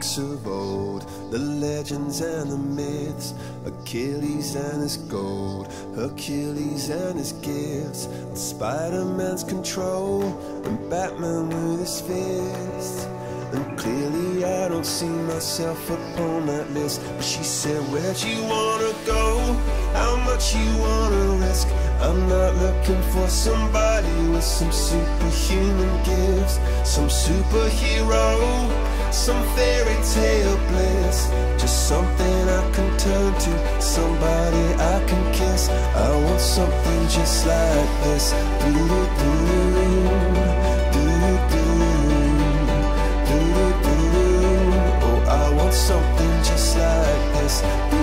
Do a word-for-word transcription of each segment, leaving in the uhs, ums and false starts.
books of old, the legends and the myths, Achilles and his gold, Hercules and his gifts, and Spider-Man's control, and Batman with his fists. And clearly I don't see myself upon that list. But she said, where'd you wanna go? How much you wanna risk? I'm not looking for somebody with some superhuman gifts, some superhero, some fairy tale bliss. Just something I can turn to, somebody I can kiss. I want something just like this. Do-do-do-do, do-do-do. Oh, I want something just like this.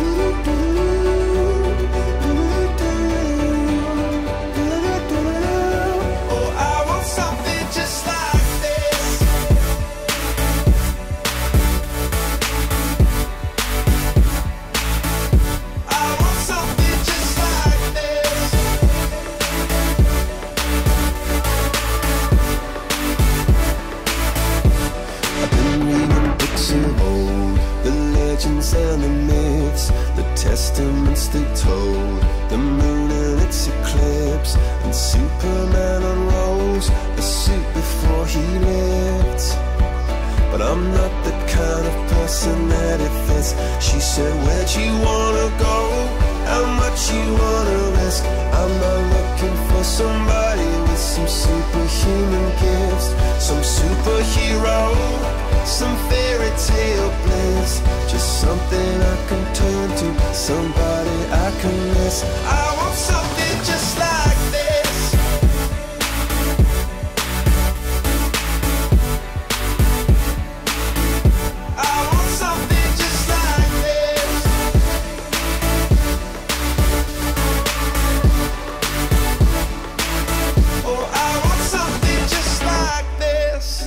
Oh, I want something just like this. I want something just like this. I've been reading books of old, the legends and the myths, the testaments they told, the moon and its eclipse, and Superman unrolls the suit before he lived. But I'm not the kind of person that it fits. She said, where'd you wanna go? How much you wanna risk? I'm not looking for somebody with some superhuman gifts, some superhero, some fairy tale bliss. Just something I can turn to, somebody I can miss. I want something just like this. I want something just like this. Oh, I want something just like this.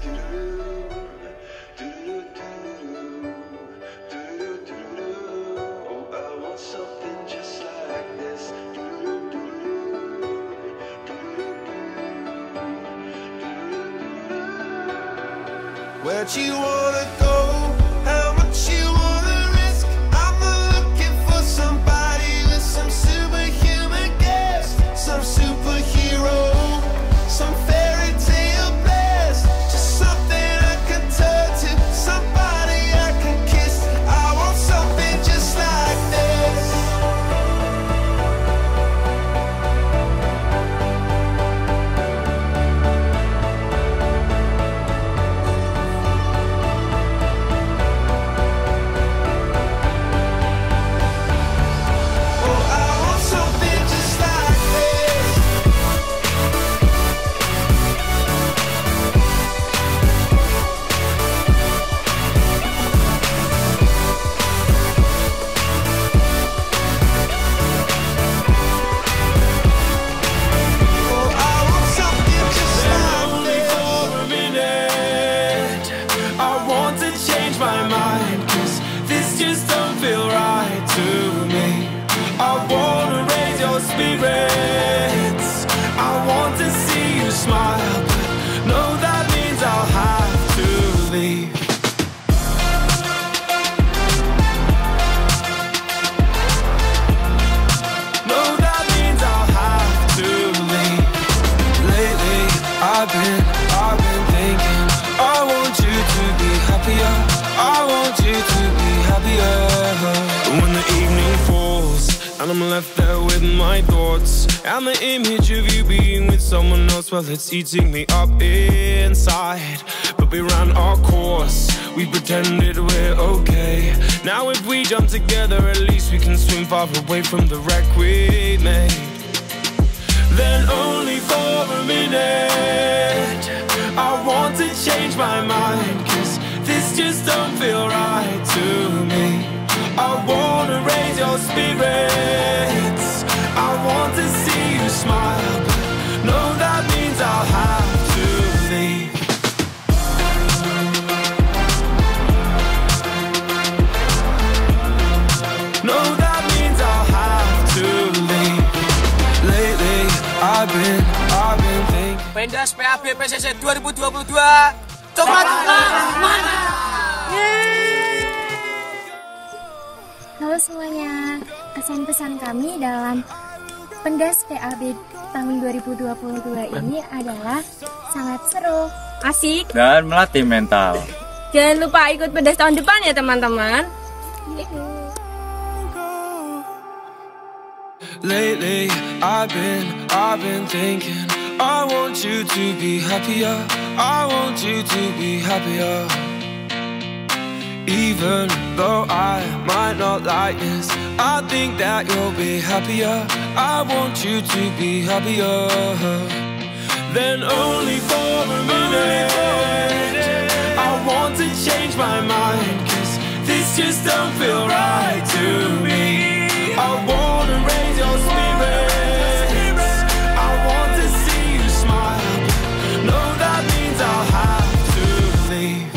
Where'd you wanna go? How much you wanna risk? I'm not looking for somebody with some superhuman gifts, some superhero, some fairy tale bliss. Just something I can turn to, somebody I can kiss. I want something just like this. Smile, but no, that means I'll have to leave. No, that means I'll have to leave. Lately, I've been, I've been thinking, I want you to be happier. I want you to be happier. When the evening falls and I'm left there with my thoughts, and the image of you being with someone else, well, it's eating me up inside. But we ran our course, we pretended we're okay. Now if we jump together, at least we can swim far away from the wreck we made. Then only for a minute, I want to change my mind, cause this just don't feel right to me. I wanna raise your spirits, I want to see you smile, but no, that means I'll have to leave. No, that means I'll have to leave. Lately, I've been, I've been thinking. Pendas P A B P C C dua ribu dua puluh dua, coklat mana? Halo semuanya, pesan-pesan kami dalam Pendas P A B tahun dua ribu dua puluh dua ini adalah sangat seru, asik, dan melatih mental. Jangan lupa ikut Pendas tahun depan ya teman-teman. Lately, I've been, I've been thinking, I want you to be happier, I want you to be happier. Even though I might not like this, I think that you'll be happier, I want you to be happier. Then only for a minute, I want to change my mind, cause this just don't feel right to me. I wanna raise your spirits, I want to see you smile. No, that means I'll have to leave.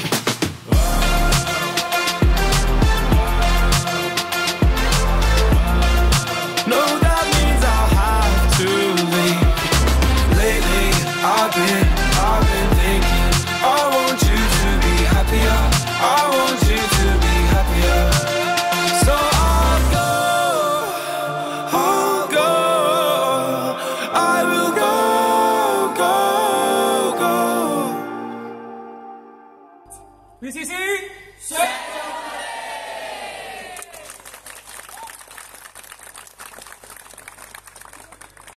No, that means I'll have to leave. Lately, I've been, I've been thinking, I want you to be happier, I want you to be happier. So I'll go, I'll go, I will go, go, go. P C C, set.